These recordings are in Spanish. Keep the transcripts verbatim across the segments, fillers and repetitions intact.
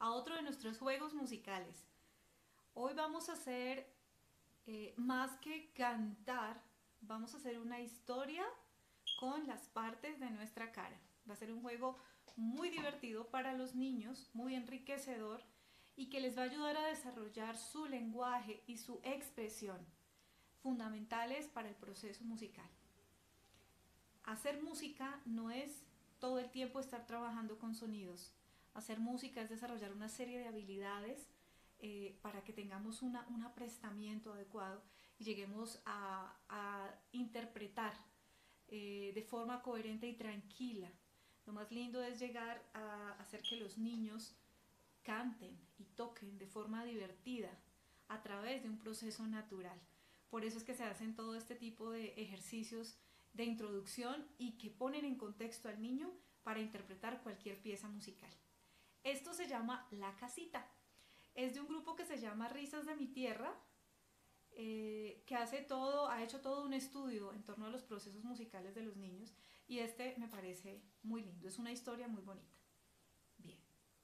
a otro de nuestros juegos musicales. Hoy vamos a hacer, eh, más que cantar, vamos a hacer una historia con las partes de nuestra cara. Va a ser un juego muy divertido para los niños, muy enriquecedor y que les va a ayudar a desarrollar su lenguaje y su expresión, fundamentales para el proceso musical. Hacer música no es todo el tiempo estar trabajando con sonidos. Hacer música es desarrollar una serie de habilidades eh, para que tengamos una, un aprestamiento adecuado y lleguemos a, a interpretar eh, de forma coherente y tranquila. Lo más lindo es llegar a hacer que los niños canten y toquen de forma divertida a través de un proceso natural. Por eso es que se hacen todo este tipo de ejercicios de introducción y que ponen en contexto al niño para interpretar cualquier pieza musical. Esto se llama La Casita. Es de un grupo que se llama Risas de mi Tierra, eh, que hace todo, ha hecho todo un estudio en torno a los procesos musicales de los niños y este me parece muy lindo, es una historia muy bonita. Bien.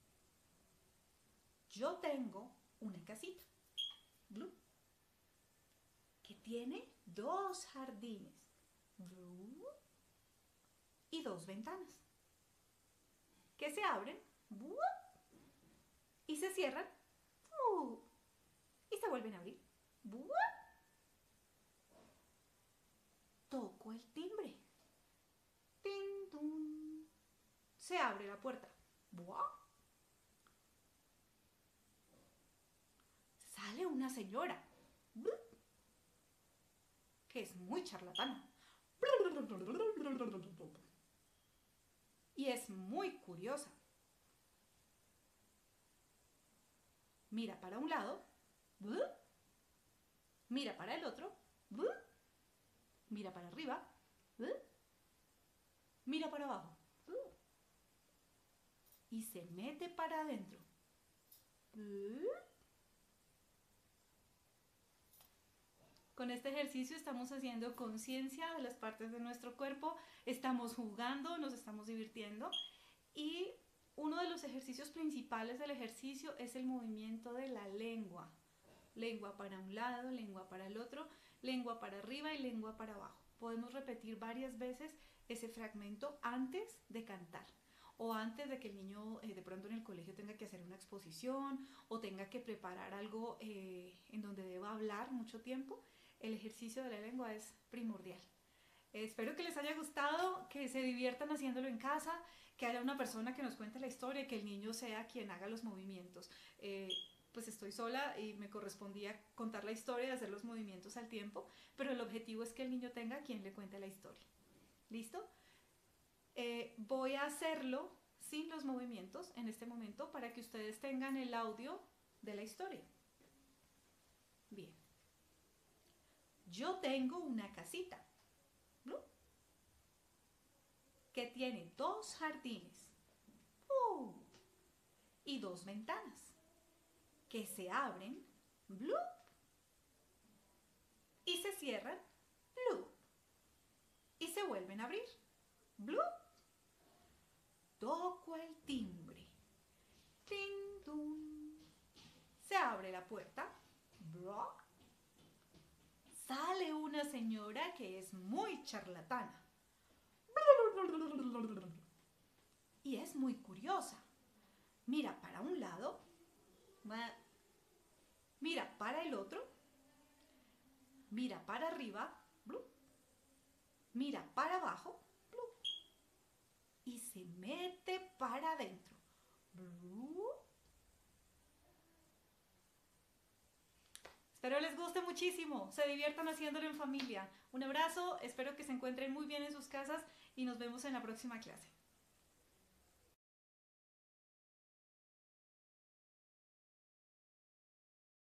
Yo tengo una casita, Blue, que tiene dos jardines, Blue, y dos ventanas, que se abren, Blue, y se cierran, Blue, y se vuelven a abrir, Blue. Toco el timbre, tin, tun. Se abre la puerta, Blue. Sale una señora, Blue, que es muy charlatana y es muy curiosa. Mira para un lado, mira para el otro, mira para arriba, mira para abajo y se mete para adentro. Con este ejercicio estamos haciendo conciencia de las partes de nuestro cuerpo, estamos jugando, nos estamos divirtiendo y uno de los ejercicios principales del ejercicio es el movimiento de la lengua. Lengua para un lado, lengua para el otro, lengua para arriba y lengua para abajo. Podemos repetir varias veces ese fragmento antes de cantar o antes de que el niño eh, de pronto en el colegio tenga que hacer una exposición o tenga que preparar algo eh, en donde deba hablar mucho tiempo. El ejercicio de la lengua es primordial. Eh, espero que les haya gustado, que se diviertan haciéndolo en casa, que haya una persona que nos cuente la historia y que el niño sea quien haga los movimientos. Eh, pues estoy sola y me correspondía contar la historia y hacer los movimientos al tiempo, pero el objetivo es que el niño tenga quien le cuente la historia. ¿Listo? Eh, voy a hacerlo sin los movimientos en este momento para que ustedes tengan el audio de la historia. Bien. Yo tengo una casita, ¿no?, que tiene dos jardines uh, y dos ventanas que se abren, ¡blup!, y se cierran, ¡blup!, y se vuelven a abrir, ¡blup! Toco el timbre, ¡tin, dun! Se abre la puerta, ¡blup! Sale una señora que es muy charlatana y es muy curiosa. Mira para un lado, mira para el otro, mira para arriba, ¡blup!, mira para abajo, ¡blup!, y se mete para adentro, ¡blup! Espero les guste muchísimo, se diviertan haciéndolo en familia. Un abrazo, espero que se encuentren muy bien en sus casas y nos vemos en la próxima clase.